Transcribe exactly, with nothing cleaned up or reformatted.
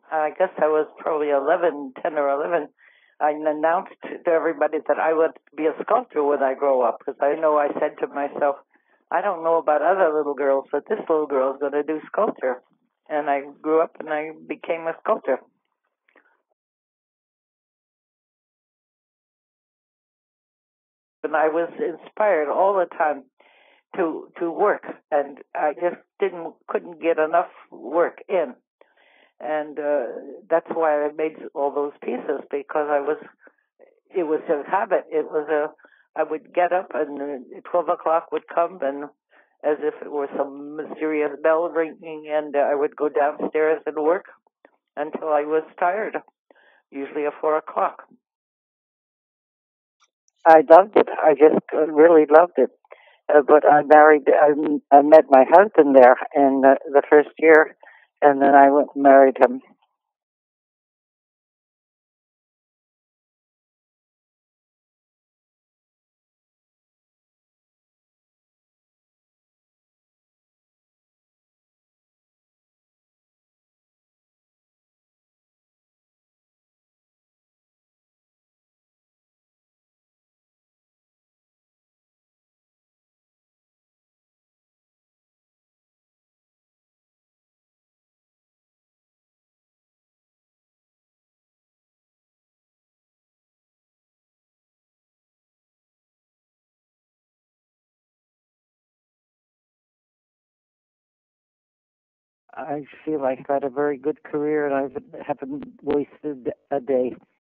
I guess I was probably eleven, ten or eleven. I announced to everybody that I would be a sculptor when I grow up, because I know I said to myself, I don't know about other little girls, but this little girl is going to do sculpture. And I grew up and I became a sculptor. And I was inspired all the time to to work, and I just didn't couldn't get enough work in, and uh, that's why I made all those pieces, because I was it was a habit. It was a I would get up and uh, twelve o'clock would come, and as if it were some mysterious bell ringing, and uh, I would go downstairs and work until I was tired, usually at four o'clock. I loved it. I just uh, really loved it. Uh, but I married, I, I met my husband there in the, the first year, and then I went and married him. I feel I've had a very good career, and I haven't wasted a day.